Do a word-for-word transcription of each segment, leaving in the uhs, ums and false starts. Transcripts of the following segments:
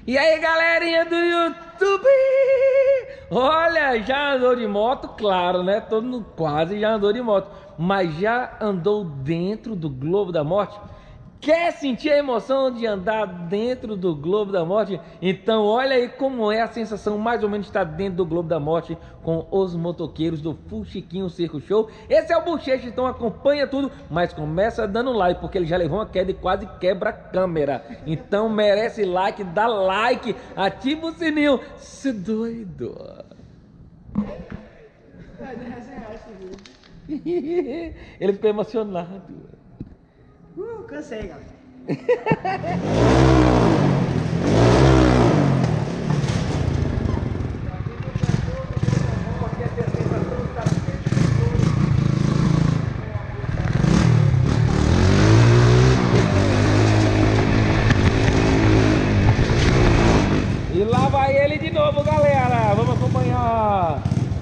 E aí, galerinha do YouTube? Olha, já andou de moto? Claro, né? Todo mundo quase já andou de moto. Mas já andou dentro do Globo da Morte? Quer sentir a emoção de andar dentro do Globo da Morte? Então olha aí como é a sensação mais ou menos de estar dentro do Globo da Morte com os motoqueiros do Fuxiquinho Circo Show. Esse é o Bochecha, então acompanha tudo, mas começa dando like, porque ele já levou uma queda e quase quebra a câmera. Então merece like, dá like, ativa o sininho, se doido. Ele ficou emocionado. Uh, cansei, galera. E lá vai ele de novo, galera. Vamos acompanhar.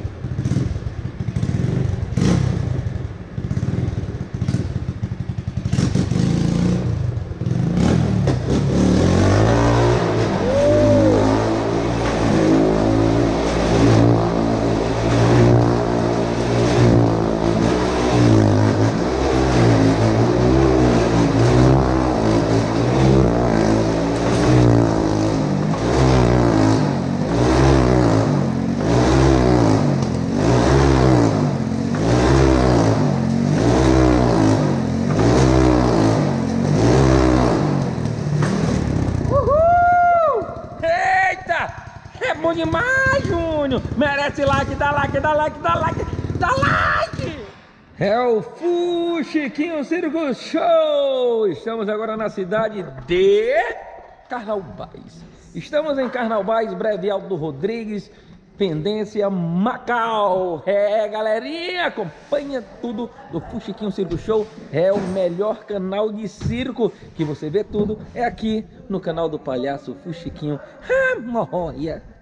É bom demais, Júnior! Merece like, dá like, dá like, dá like, dá like! É o Fuxiquinho Circo Show! Estamos agora na cidade de Carnaubais. Estamos em Carnaubais, Breve Alto do Rodrigues, Pendência, Macau. É, galerinha, acompanha tudo do Fuxiquinho Circo Show. É o melhor canal de circo que você vê tudo. É aqui no canal do palhaço Fuxiquinho. Ah, morroia.